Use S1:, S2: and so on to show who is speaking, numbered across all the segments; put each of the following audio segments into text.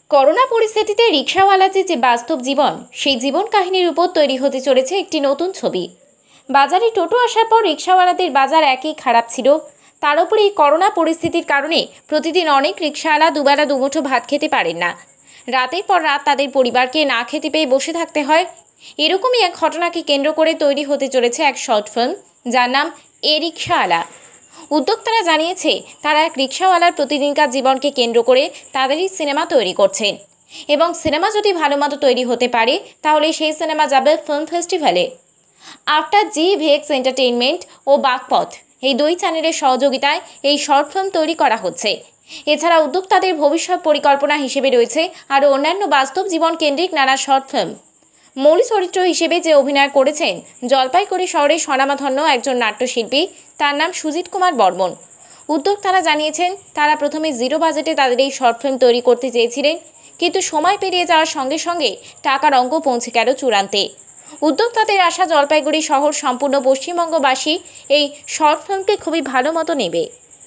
S1: Corona পরিস্থিতিতে রিকশাওয়ালাদের যে বাস্তব জীবন, সেই জীবন কাহিনীর উপর তৈরি হতে চলেছে একটি নতুন ছবি। বাজারে টোটো আসার পর রিকশাওয়ালাদের বাজার একই খারাপ ছিল। তার উপরে এই করোনা পরিস্থিতির কারণে প্রতিদিন অনেক রিকশাওয়ালা দুবেলা দুমুঠো ভাত খেতে পারেন না। রাতের পর রাত তাদের পরিবারকে না খেতে পেয়ে বসে থাকতে হয়। এরকমই এক ঘটনাকে কেন্দ্র করে তৈরি হতে চলেছে এক শর্ট ফিল্ম, যার নাম এ রিকশাওয়ালা। উদ্যোক্তারা জানিয়েছে তারা এক রিকশাওয়ালার প্রতিদিনকার জীবনকে কেন্দ্র করে তাদেরই সিনেমা তৈরি করছেন, এবং সিনেমা যদি ভালো মতো তৈরি হতে পারে তাহলে সেই সিনেমা যাবে ফিল্ম ফেস্টিভ্যালে। আফটার জি ভিএক্স এন্টারটেইনমেন্ট ও বাগপথ এই দুই চ্যানেলের সহযোগিতায় এই শর্ট ফিল্ম তৈরি করা হচ্ছে। এছাড়া উদ্যোক্তাদের ভবিষ্যৎ পরিকল্পনা হিসেবে রয়েছে আরও অন্যান্য বাস্তব জীবন কেন্দ্রিক নানা শর্ট ফিল্ম। মৌলিক চরিত্র হিসেবে যে অভিনয় করেছেন জলপাইগুড়ি শহরের স্বনামধন্য একজন নাট্যশিল্পী, তার নাম সুজিত কুমার বর্মন। উদ্যোক্তারা জানিয়েছেন তারা প্রথমে জিরো বাজেটে তাদের এই শর্ট ফিল্ম তৈরি করতে চেয়েছিলেন, কিন্তু সময় পেরিয়ে যাওয়ার সঙ্গে সঙ্গে টাকার অঙ্ক পৌঁছে গেল চূড়ান্তে। উদ্যোক্তাদের আশা জলপাইগুড়ি শহর সম্পূর্ণ পশ্চিমবঙ্গবাসী এই শর্ট ফিল্মকে খুবই ভালো মতো নেবে।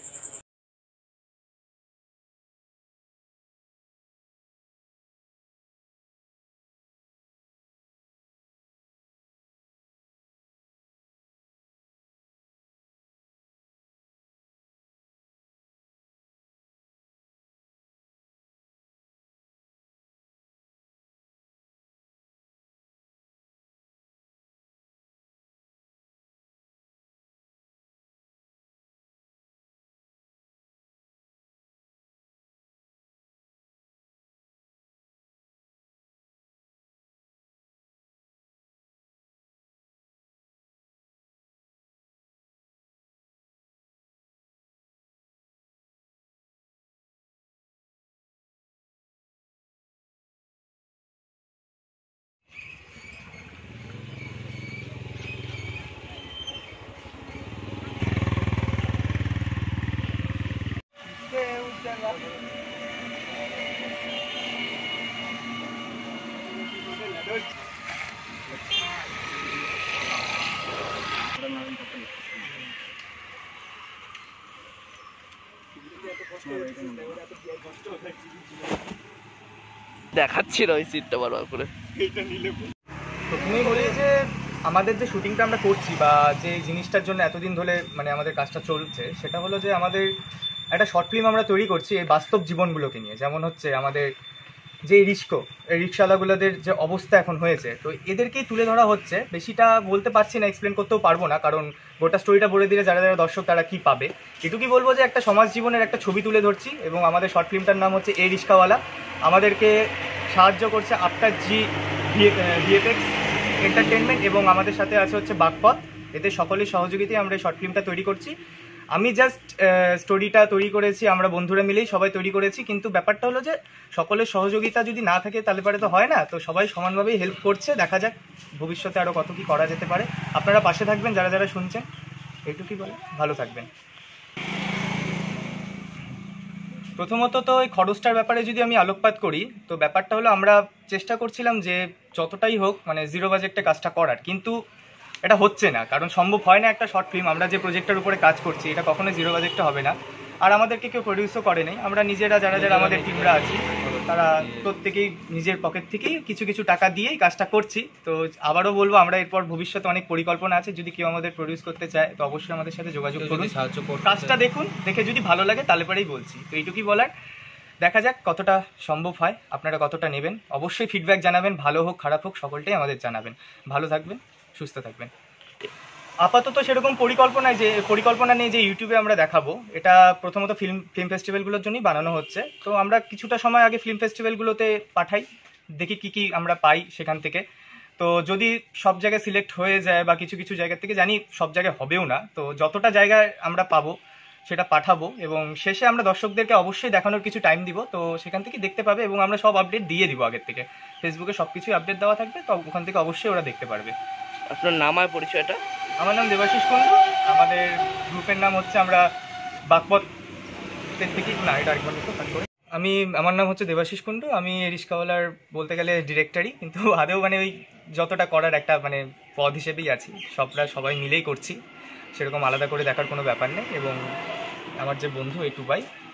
S2: দেখাচ্ছিল ওই সিটটা বারবার করে।
S3: প্রথমেই বলি যে আমাদের যে শুটিংটা আমরা করছি বা যে জিনিসটার জন্য এতদিন ধরে মানে আমাদের কাজটা চলছে, সেটা হলো যে আমাদের একটা শর্ট ফিল্ম আমরা তৈরি করছি এই বাস্তব জীবনগুলোকে নিয়ে। যেমন হচ্ছে আমাদের যে রিক্সাওয়ালাগুলোদের যে অবস্থা এখন হয়েছে, তো এদেরকেই তুলে ধরা হচ্ছে। বেশিটা বলতে পারছি না, এক্সপ্লেন করতেও পারবো না, কারণ গোটা স্টোরিটা বলে দিলে যারা যারা দর্শক তারা কী পাবে। এটুকুই বলবো যে একটা সমাজ জীবনের একটা ছবি তুলে ধরছি, এবং আমাদের শর্ট ফিল্মটার নাম হচ্ছে এ রিক্সাওয়ালা। আমাদেরকে সাহায্য করছে আফটার জি ভিএফএক্স এন্টারটেনমেন্ট, এবং আমাদের সাথে আছে হচ্ছে বাগপথ। এদের সকলের সহযোগিতায় আমরা এই শর্ট ফিল্মটা তৈরি করছি। আমি জাস্ট স্টোরিটা তৈরি করেছি, আমরা বন্ধুরা মিলেই সবাই তৈরি করেছি, কিন্তু ব্যাপারটা হলো যে সকলের সহযোগিতা যদি না থাকে তাহলে পরে তো হয় না। তো সবাই সমানভাবেই হেল্প করছে, দেখা যাক ভবিষ্যতে আরও কত কী করা যেতে পারে। আপনারা পাশে থাকবেন যারা যারা শুনছেন, এইটুকুই বলে, ভালো থাকবেন। প্রথমত তো এই খরচটার ব্যাপারে যদি আমি আলোকপাত করি, তো ব্যাপারটা হলো আমরা চেষ্টা করছিলাম যে যতটাই হোক মানে জিরো বাজেটে কাজটা করার, কিন্তু এটা হচ্ছে না, কারণ সম্ভব হয় না। একটা শর্ট ফিল্ম আমরা যে প্রজেক্টের উপরে কাজ করছি এটা কখনোই জিরো বাজেটটা হবে না। আর আমাদেরকে কেউ প্রডিউসও করে নেই, আমরা নিজেরা যারা যারা আমাদের টিমরা আছি তারা প্রত্যেকেই নিজের পকেট থেকেই কিছু কিছু টাকা দিয়েই কাজটা করছি। তো আবারও বলবো, আমরা এরপর ভবিষ্যতে অনেক পরিকল্পনা আছে, যদি কেউ আমাদের প্রডিউস করতে চায় তো অবশ্যই আমাদের সাথে যোগাযোগ করুন, সাহায্য করুন। কাজটা দেখুন, দেখে যদি ভালো লাগে তাহলে পরেই বলছি। তো এইটুকুই বলার, দেখা যাক কতটা সম্ভব হয়, আপনারা কতটা নেবেন। অবশ্যই ফিডব্যাক জানাবেন, ভালো হোক খারাপ হোক সকলটাই আমাদের জানাবেন। ভালো থাকবেন, সুস্থ থাকবেন। আপাতত সেরকম পরিকল্পনা নেই যে ইউটিউবে আমরা দেখাবো। এটা প্রথমত ফিল্ম ফেস্টিভ্যালগুলোর জন্যই বানানো হচ্ছে। তো আমরা কিছুটা সময় আগে ফিল্ম ফেস্টিভ্যালগুলোতে পাঠাই, দেখি কি কি আমরা পাই সেখান থেকে। তো যদি সব জায়গায় সিলেক্ট হয়ে যায় বা কিছু কিছু জায়গা থেকে, জানি সব জায়গায় হবেও না, তো যতটা জায়গায় আমরা পাবো সেটা পাঠাবো, এবং শেষে আমরা দর্শকদেরকে অবশ্যই দেখানোর কিছু টাইম দিব। তো সেখান থেকে দেখতে পাবে, এবং আমরা সব আপডেট দিয়ে দিব আগের থেকে। ফেসবুকে সব কিছুই আপডেট দেওয়া থাকবে, তো ওখান থেকে অবশ্যই ওরা দেখতে পারবে।
S2: আপনার নাম আর পরিচয়টা?
S3: আমার নাম দেবাশিস কুণ্ডু, আমাদের গ্রুপের নাম হচ্ছে আমরা বাগপথের থেকে না, এটা আরেকবার করে। আমার নাম হচ্ছে দেবাশিস কুণ্ডু, আমি রিক্সাওয়ালার বলতে গেলে ডিরেক্টরই, কিন্তু আদেও মানে ওই যতটা করার একটা মানে পদ হিসেবেই আছি। সবাই মিলেই করছি, সেরকম আলাদা করে দেখার কোনো ব্যাপার নেই। এবং আমার যে বন্ধু এই টুবাই,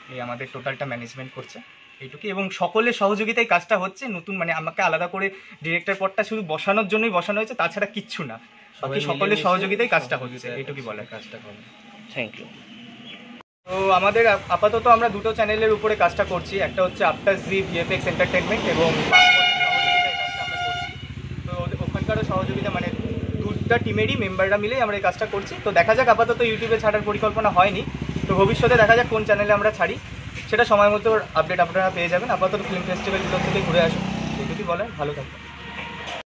S3: এই আমাদের টোটালটা ম্যানেজমেন্ট করছে এইটুকুই, এবং সকলের সহযোগিতায় কাজটা হচ্ছে। নতুন মানে আমাকে আলাদা করে ডিরেক্টর পদটা শুধু বসানোর জন্যই বসানো হয়েছে, তাছাড়া কিচ্ছু না, বাকি সকলের সহযোগিতায় কাজটা হচ্ছে, এইটুকুই বলার। কাজটা করে
S2: থ্যাংক ইউ।
S3: তো আমাদের আপাতত আমরা দুটো চ্যানেলের উপরে কাজটা করছি, একটা হচ্ছে আফটার জি ভিএফএক্স এন্টারটেনমেন্ট এবং আমরা করছি। তো ওখানকারও সহযোগিতা মানে দুটা টিমেরই মেম্বাররা মিলেই আমরা এই কাজটা করছি। তো দেখা যাক, আপাতত ইউটিউবে ছাড়ার পরিকল্পনা হয়নি, তো ভবিষ্যতে দেখা যাক কোন চ্যানেলে আমরা ছাড়ি, সেটা সময় মতো আপডেট আপনারা পেয়ে যাবেন। আপাতত ফিল্ম ফেস্টিভ্যালগুলো থেকে ঘুরে আসুন, এইটুকুই বলেন। ভালো থাকবেন।